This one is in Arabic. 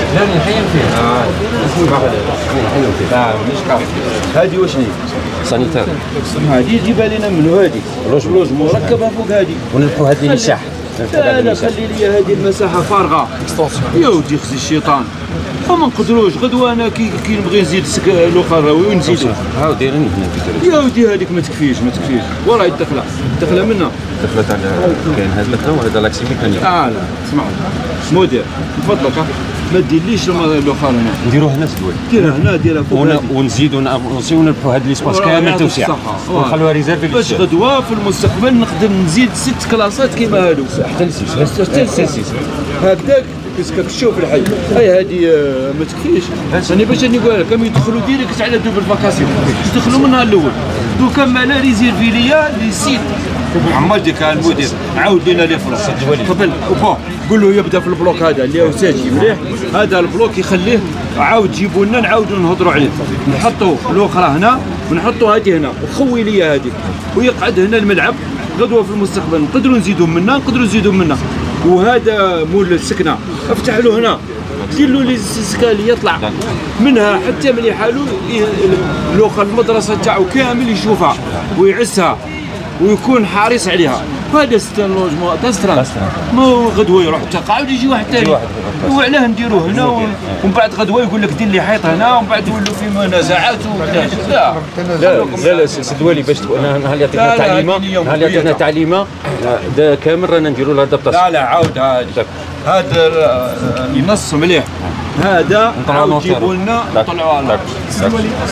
لا نحيم فيه. نحيم فيه. مانيش كافي. هذه واش هي؟ سانيتير. هذه جيبها لنا منو هذه؟ لوج مركبه فوق هذه. ونلقوا هذه المساحه. لا خلي لي هذه المساحه فارغه. يا ودي خزي الشيطان. ما نقدروش غدوه انا كي نبغي نزيد الاخراوي ونزيدو. هاو دايرين هنا. يا ودي هذيك ما تكفيش والله الدخله منها. دخلت على كاين هذا الدخله وهذا لاكسي ميكانيك. لا اسمع مدير من فضلك ما ديرليش الاخر هنا. نديروه هنا سدوي. ديرها فوق ونزيدوا نافونسيو ونربحوا هذا ليسباس كامل توسيع ونخلوها ريزيرفي. باش غدوه في المستقبل نقدر نزيد 6 كلاصات كيما هادو حتى ل6 هكذاك كتشوف الحي. هذه ما تكفيش. انا باش نقول لك كانوا يدخلوا ديريكت على دوبل فاكاسيون يدخلوا من النهار الاول. دوكا مالا ريزيرفي ليا لي سيت. عمال ديك المدير عاود لنا لي فلوس قبل قول له يبدا في البلوك هذا اللي هو ساجي مليح. هذا البلوك يخليه عاود جيبوا لنا نعاودوا نهضروا عليه. نحطوا الاخرى هنا ونحطوا هذه هنا وخوي لي هذيك ويقعد هنا الملعب. غدوه في المستقبل نقدروا نزيدوا منا وهذا مول السكنه افتح له هنا دير له لي سكالي يطلع منها حتى ملي حالو الاخر المدرسه تاعو كامل يشوفها ويعسها ويكون حريص عليها. هذا ستان لوجمون تاع مو غدوه يروح تقاعد يجي واحد ثاني. وعلاه نديروه هنا ومن بعد غدوه يقول لك دير لي حيط هنا ومن بعد يولوا في منازعات لا سدوالي باش نهار يعطينا تعليمه دا كامل رانا نديروا لها ادابتاسيون. لا عاود هذا ينص مليح. هذا عاود جيبوا لنا نطلعوها.